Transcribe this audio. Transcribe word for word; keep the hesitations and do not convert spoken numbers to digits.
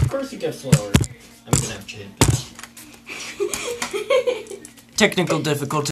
course it gets slower. I'm gonna have to hit that. Technical difficulty.